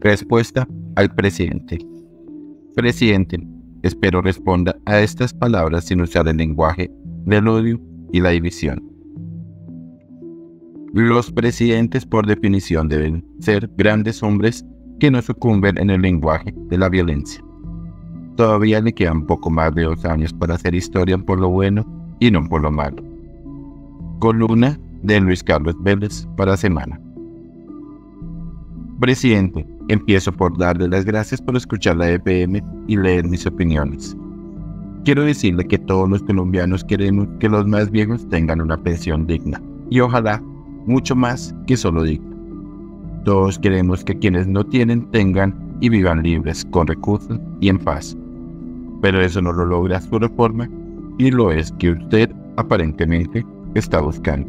Respuesta al presidente. Presidente, espero responda a estas palabras sin usar el lenguaje del odio y la división. Los presidentes, por definición, deben ser grandes hombres que no sucumben en el lenguaje de la violencia. Todavía le quedan poco más de 2 años para hacer historia por lo bueno y no por lo malo. Columna de Luis Carlos Vélez para Semana. Presidente, empiezo por darle las gracias por escuchar la EPM y leer mis opiniones. Quiero decirle que todos los colombianos queremos que los más viejos tengan una pensión digna y ojalá mucho más que solo digna. Todos queremos que quienes no tienen tengan y vivan libres, con recursos y en paz. Pero eso no lo logra su reforma y lo es que usted aparentemente está buscando.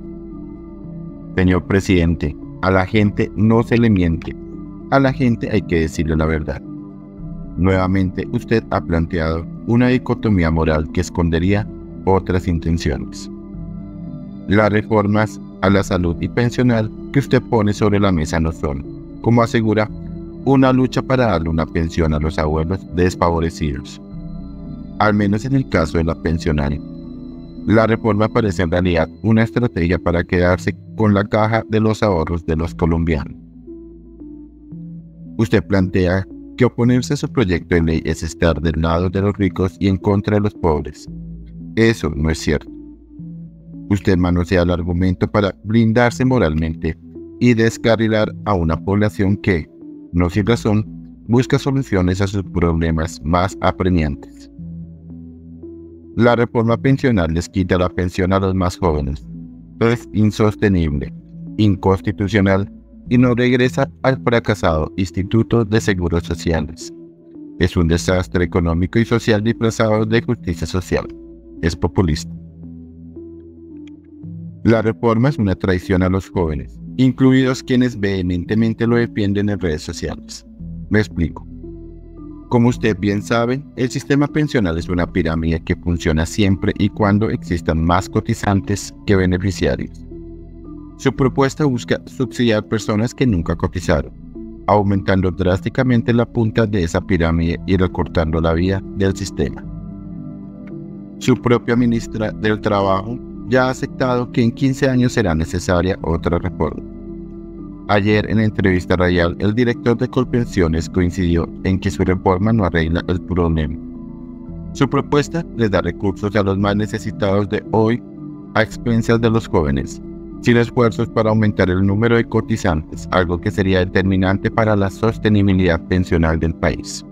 Señor presidente, a la gente no se le miente, a la gente hay que decirle la verdad. Nuevamente usted ha planteado una dicotomía moral que escondería otras intenciones. Las reformas a la salud y pensional que usted pone sobre la mesa no son, como asegura, una lucha para darle una pensión a los abuelos desfavorecidos. Al menos en el caso de la pensional, la reforma parece en realidad una estrategia para quedarse con la caja de los ahorros de los colombianos. Usted plantea que oponerse a su proyecto de ley es estar del lado de los ricos y en contra de los pobres. Eso no es cierto. Usted manosea el argumento para blindarse moralmente y descarrilar a una población que, no sin razón, busca soluciones a sus problemas más apremiantes. La reforma pensional les quita la pensión a los más jóvenes. Es insostenible, inconstitucional y no regresa al fracasado Instituto de Seguros Sociales. Es un desastre económico y social disfrazado de justicia social. Es populista. La reforma es una traición a los jóvenes, incluidos quienes vehementemente lo defienden en redes sociales. Me explico. Como usted bien sabe, el sistema pensional es una pirámide que funciona siempre y cuando existan más cotizantes que beneficiarios. Su propuesta busca subsidiar personas que nunca cotizaron, aumentando drásticamente la punta de esa pirámide y recortando la vida del sistema. Su propia ministra del Trabajo ya ha aceptado que en 15 años será necesaria otra reforma. Ayer en la entrevista radial, el director de Colpensiones coincidió en que su reforma no arregla el problema. Su propuesta les da recursos a los más necesitados de hoy a expensas de los jóvenes, sin esfuerzos para aumentar el número de cotizantes, algo que sería determinante para la sostenibilidad pensional del país.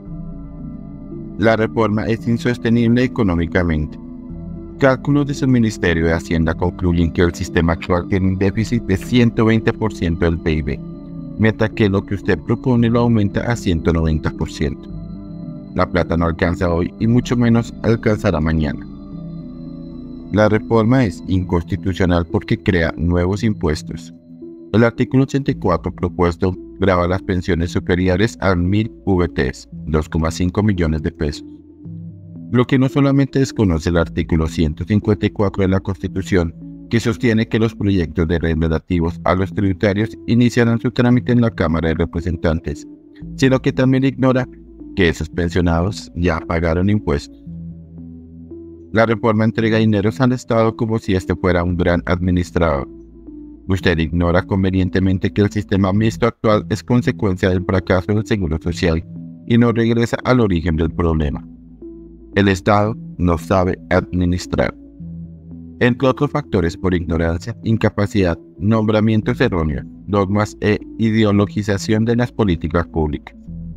La reforma es insostenible económicamente. Cálculos de su Ministerio de Hacienda concluyen que el sistema actual tiene un déficit de 120% del PIB, mientras que lo que usted propone lo aumenta a 190%. La plata no alcanza hoy y mucho menos alcanzará mañana. La reforma es inconstitucional porque crea nuevos impuestos. El artículo 84 propuesto grava las pensiones superiores a 1.000 VTs, 2,5 millones de pesos. Lo que no solamente desconoce el artículo 154 de la Constitución, que sostiene que los proyectos de ley relativos a los tributarios iniciarán su trámite en la Cámara de Representantes, sino que también ignora que esos pensionados ya pagaron impuestos. La reforma entrega dineros al Estado como si este fuera un gran administrador. Usted ignora convenientemente que el sistema mixto actual es consecuencia del fracaso del Seguro Social y no regresa al origen del problema. El Estado no sabe administrar. Entre otros factores por ignorancia, incapacidad, nombramientos erróneos, dogmas e ideologización de las políticas públicas.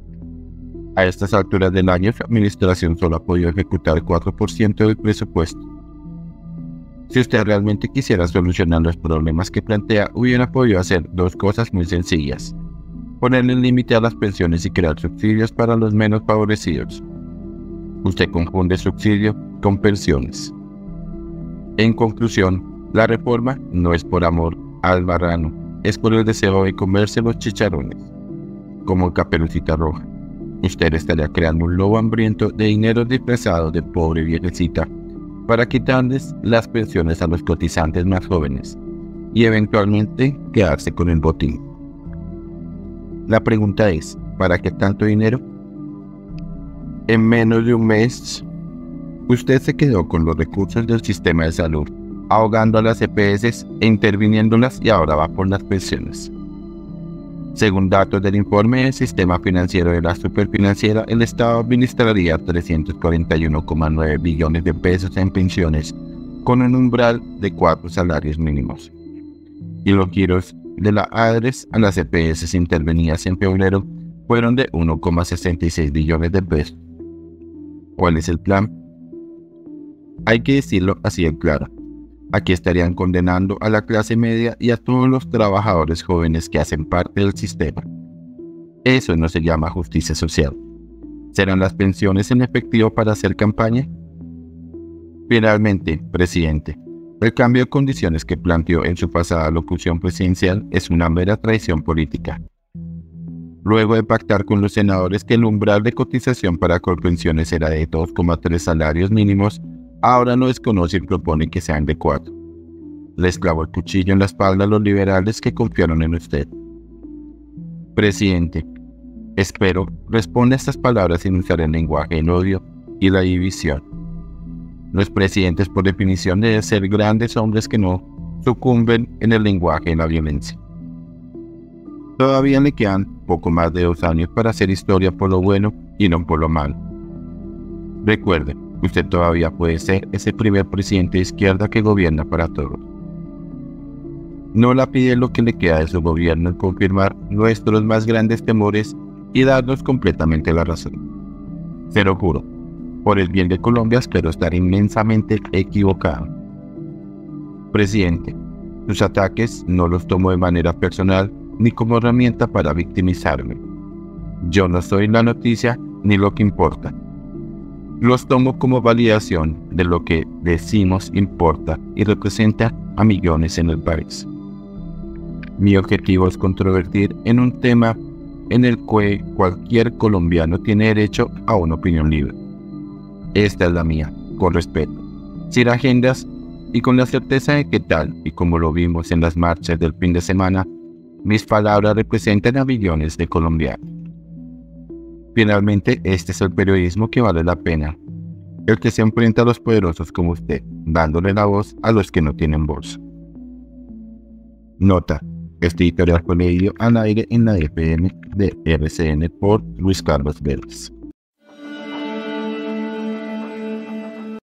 A estas alturas del año, su administración solo ha podido ejecutar el 4% del presupuesto. Si usted realmente quisiera solucionar los problemas que plantea, hubiera podido hacer 2 cosas muy sencillas: ponerle límite a las pensiones y crear subsidios para los menos favorecidos. Usted confunde subsidio con pensiones. En conclusión, la reforma no es por amor al marrano, es por el deseo de comerse los chicharrones. Como Caperucita Roja, usted estaría creando un lobo hambriento de dinero disfrazado de pobre viejecita para quitarles las pensiones a los cotizantes más jóvenes y eventualmente quedarse con el botín. La pregunta es, ¿para qué tanto dinero? En menos de un mes, usted se quedó con los recursos del sistema de salud, ahogando a las EPS e interviniéndolas, y ahora va por las pensiones. Según datos del informe del sistema financiero de la Superfinanciera, el Estado administraría 341,9 billones de pesos en pensiones, con un umbral de 4 salarios mínimos. Y los giros de la ADRES a las EPS intervenidas en febrero fueron de 1,66 billones de pesos. ¿Cuál es el plan? Hay que decirlo así de claro. Aquí estarían condenando a la clase media y a todos los trabajadores jóvenes que hacen parte del sistema. Eso no se llama justicia social. ¿Serán las pensiones en efectivo para hacer campaña? Finalmente, presidente, el cambio de condiciones que planteó en su pasada locución presidencial es una mera traición política. Luego de pactar con los senadores que el umbral de cotización para Colpensiones era de 2,3 salarios mínimos, ahora lo desconoce y propone que sean de 4. Les clavó el cuchillo en la espalda a los liberales que confiaron en usted. Presidente, espero responda a estas palabras sin usar el lenguaje del odio y la división. Los presidentes, por definición, deben ser grandes hombres que no sucumben en el lenguaje de la violencia. Todavía le quedan poco más de 2 años para hacer historia por lo bueno y no por lo malo. Recuerde, usted todavía puede ser ese primer presidente de izquierda que gobierna para todos. No la pide lo que le queda de su gobierno en confirmar nuestros más grandes temores y darnos completamente la razón. Se lo juro, por el bien de Colombia espero estar inmensamente equivocado. Presidente, sus ataques no los tomo de manera personal ni como herramienta para victimizarme. Yo no soy la noticia ni lo que importa. Los tomo como validación de lo que decimos importa y representa a millones en el país. Mi objetivo es controvertir en un tema en el que cualquier colombiano tiene derecho a una opinión libre. Esta es la mía, con respeto, sin agendas y con la certeza de que tal y como lo vimos en las marchas del fin de semana, mis palabras representan a millones de colombianos. Finalmente, este es el periodismo que vale la pena, el que se enfrenta a los poderosos como usted, dándole la voz a los que no tienen voz. Nota: este editorial fue leído al aire en la FM de RCN por Luis Carlos Vélez.